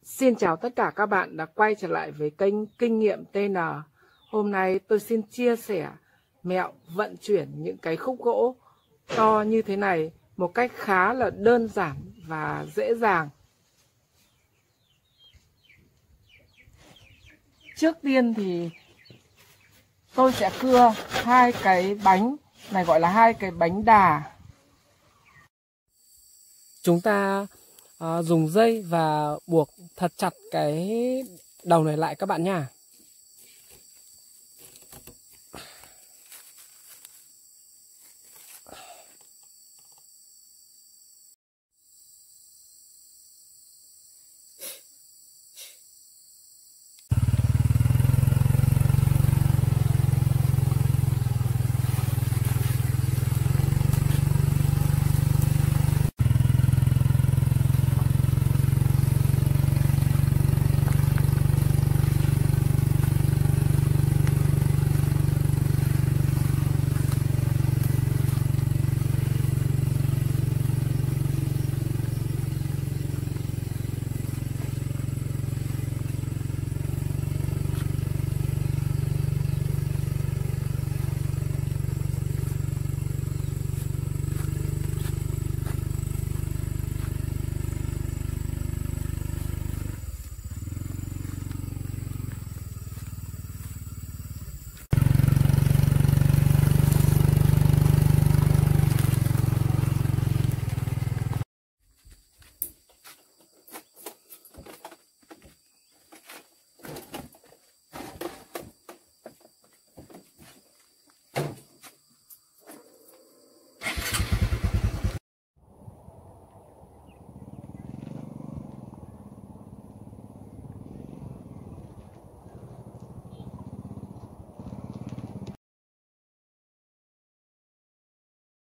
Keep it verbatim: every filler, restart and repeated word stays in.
Xin chào tất cả các bạn đã quay trở lại với kênh Kinh nghiệm tê en. Hôm nay tôi xin chia sẻ mẹo vận chuyển những cái khúc gỗ to như thế này một cách khá là đơn giản và dễ dàng. Trước tiên thì tôi sẽ cưa hai cái bánh này, gọi là hai cái bánh đà. Chúng ta à, dùng dây và buộc thật chặt cái đầu này lại các bạn nha.